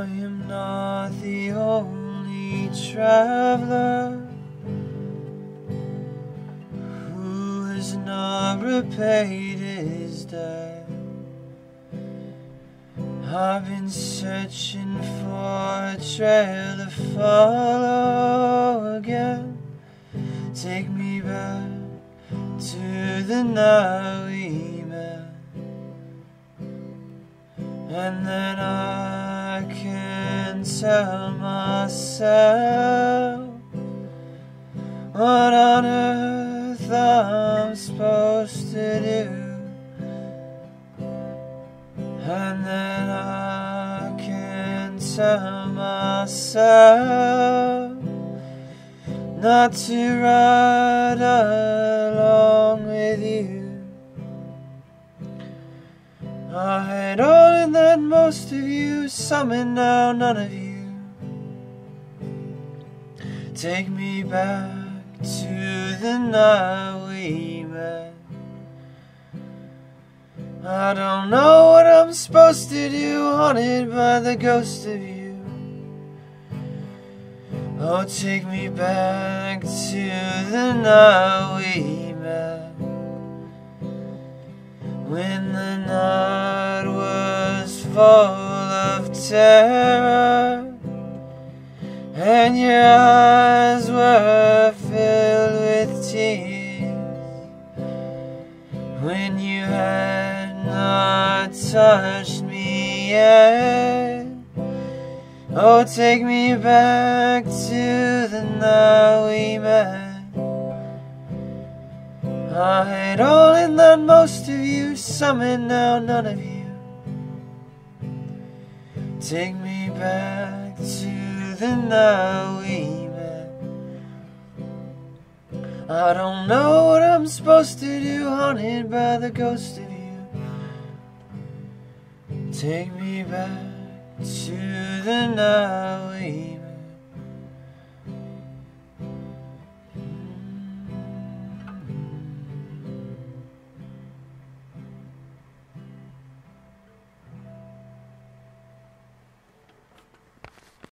I am not the only traveler who has not repaid his debt. I've been searching for a trail to follow again. Take me back to the night we met, and then I can tell myself what on earth I'm supposed to do. And then I can tell myself not to ride along with you. I had all in that most of you, some and now none of you. Take me back to the night we met. I don't know what I'm supposed to do, haunted by the ghost of you. Oh, take me back to the night we met, when the night was full of terror, and your eyes were filled with tears, when you had not touched me yet. Oh, take me back to the night we met. I had all in that most of you, some and now none of you. Take me back to the night we met. I don't know what I'm supposed to do, haunted by the ghost of you. Take me back to the night we met.